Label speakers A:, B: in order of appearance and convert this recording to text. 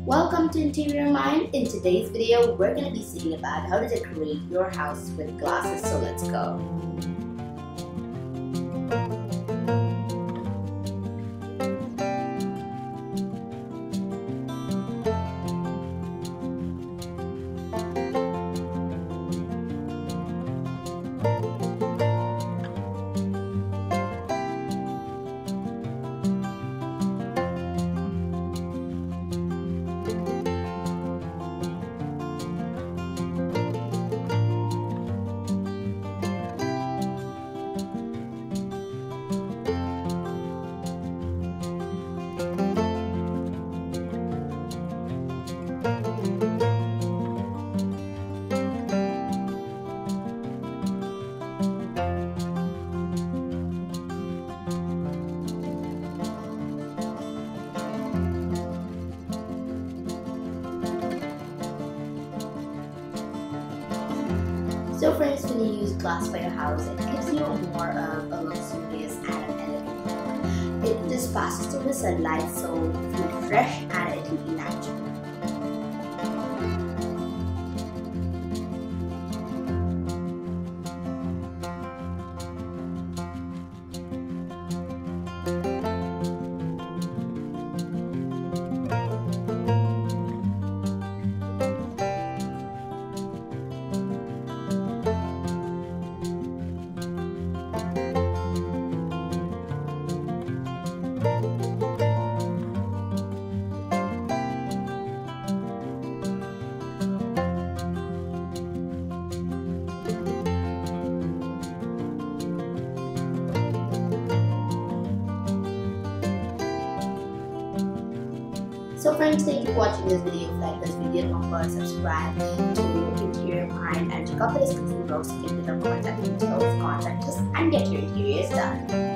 A: Welcome to Interior Mind. In today's video, we're going to be seeing about how to decorate your house with glasses. So let's go. So friends, when you use glass for your house, it gives you more of a luxurious and an elegant look. It just passes through the sunlight, so you feel fresh and it will be natural. So friends, thank you for watching this video. If you like this video, don't forget to subscribe to Interior Mind and check out the description box to get the contact details, contact us and get your interiors done.